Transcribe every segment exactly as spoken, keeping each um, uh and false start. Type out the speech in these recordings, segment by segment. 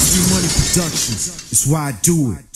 G Money Productions, it's why I do it.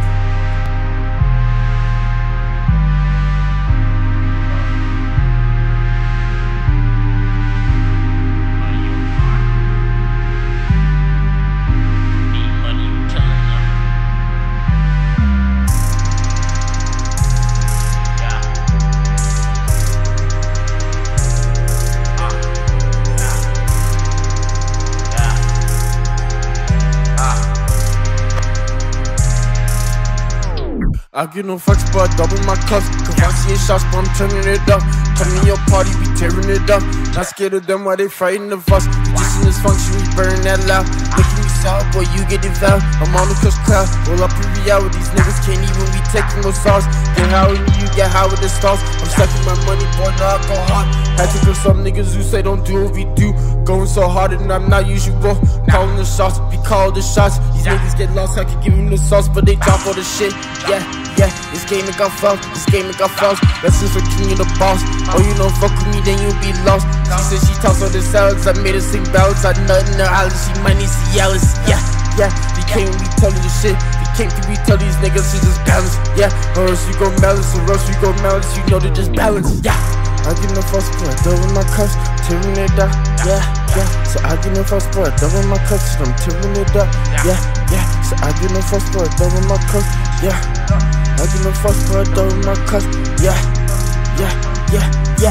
I give no fucks, but I double my cups. Cause I see shots, but I'm turning it up. Come in your party, we tearing it up. Not scared of them while they fighting the fuss. Just in this function, we burn that loud. Making me sour, boy, you get devout. I'm on the cuss crowd, roll up in reality. These niggas can't even be taking no sauce. Get high with me, you get high with the stars. I'm stacking my money, boy, now I go hard. Had to kill some niggas who say don't do what we do. Going so hard and I'm not usual. Calling the shots, we call the shots. These niggas get lost, I could give them the sauce, but they drop all the shit, yeah. Yeah, this game it got fouls, this game it got fouls. Lessons for king of the boss. Oh, you don't fuck with me, then you be lost. She said she tossed all the salads, I made her sing ballads. I nut in her eyes, she money, see Alice. Yeah, yeah, we came and we tell you the shit. We came to we tell these niggas she just balance. Yeah, or else we go malice, or else we go malice. You know they just balance. Yeah, I give no fuss, but I double my cuffs, tearing it up. Yeah, yeah, so I give no fuss, but I double my cuffs, I'm tearing it up. Yeah, yeah, so I give no fuss, but I double my cuffs. Yeah. I give no fuss, but I double my cuss. Yeah, yeah, yeah, yeah.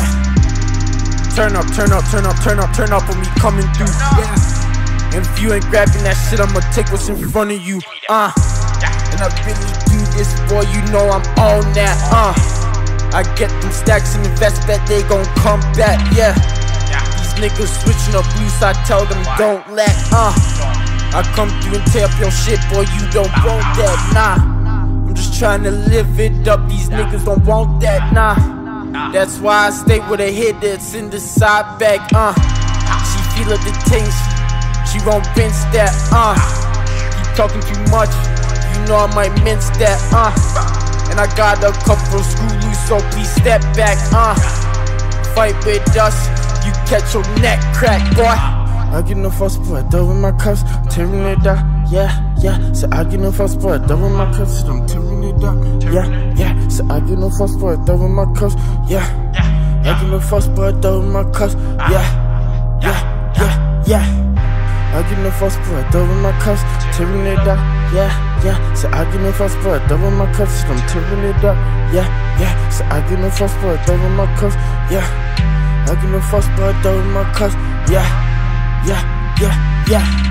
Turn up, turn up, turn up, turn up, turn up on me coming through. Yeah. And if you ain't grabbing that shit, I'ma take what's in front of you. Uh. And I really do this, boy, you know I'm on that. Uh. I get them stacks and invest, bet they gon' come back. Yeah. These niggas switching up loose, I tell them don't let. Uh. I come through and tear up your shit, boy, you don't want that. Nah. Just trying to live it up, these niggas don't want that, nah. That's why I stay with a hit that's in the side bag, uh. She feel up the taste, she won't rinse that, uh. You talking too much, you know I might mince that, uh. And I got a couple of screw loose, so please step back, uh. Fight with us, you catch your neck crack, boy. I get no fuss, but I double my cuffs, tearing it up. Yeah, yeah, so I get no fuss, but I double my cuffs, I'm tearing it up. Yeah, yeah, so I get no fuss, but I double my cuffs. Yeah, I get no fuss, but I double my cuffs. Yeah, yeah, yeah, yeah. I get no fuss, but I double my cuffs, tearing it up. Yeah, yeah, so I get no fuss, but I double my cuffs, I'm tearing it up. Yeah, yeah, so I get no fuss, but I double my cuffs. Yeah, I get no fuss, but I double my cuffs. Yeah. Yeah, yeah, yeah.